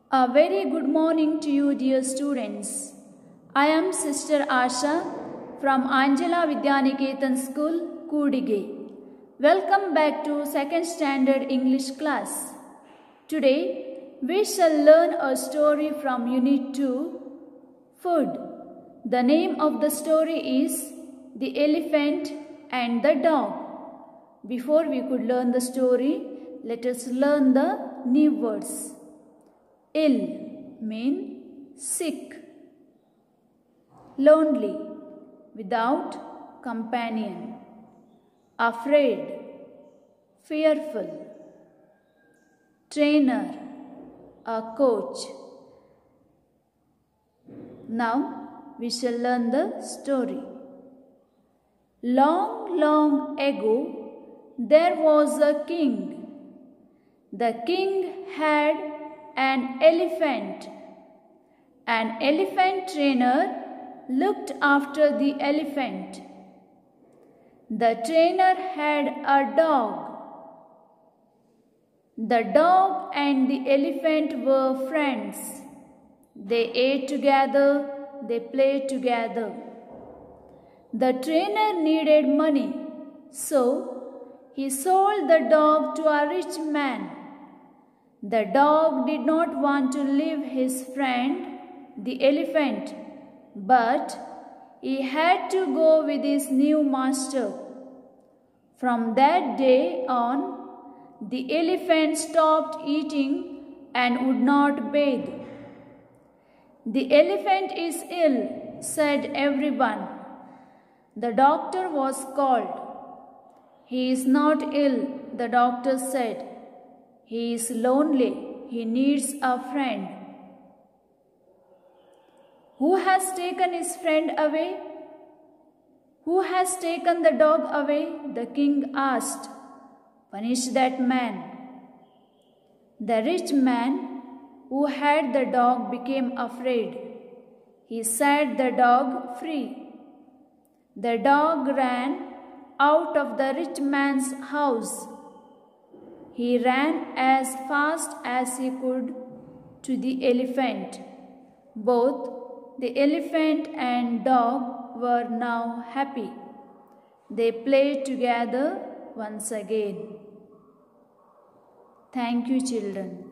A very good morning to you, dear students. I am Sister Asha from Angela Vidyaniketan School, Kudige. Welcome back to 2nd Standard English class. Today, we shall learn a story from Unit 2, Food. The name of the story is The Elephant and the Dog. Before we could learn the story, let us learn the new words. Ill mean sick, lonely, without companion, afraid, fearful, trainer, a coach. Now we shall learn the story. Long, long ago, there was a king. The king had an elephant. An elephant trainer looked after the elephant. The trainer had a dog. The dog and the elephant were friends. They ate together, they played together. The trainer needed money, so he sold the dog to a rich man. The dog did not want to leave his friend, the elephant, but he had to go with his new master. From that day on, the elephant stopped eating and would not bathe. The elephant is ill, said everyone. The doctor was called. He is not ill, the doctor said. He is lonely. He needs a friend. Who has taken his friend away? Who has taken the dog away? The king asked. Punish that man. The rich man who had the dog became afraid. He set the dog free. The dog ran out of the rich man's house. He ran as fast as he could to the elephant. Both the elephant and dog were now happy. They played together once again. Thank you, children.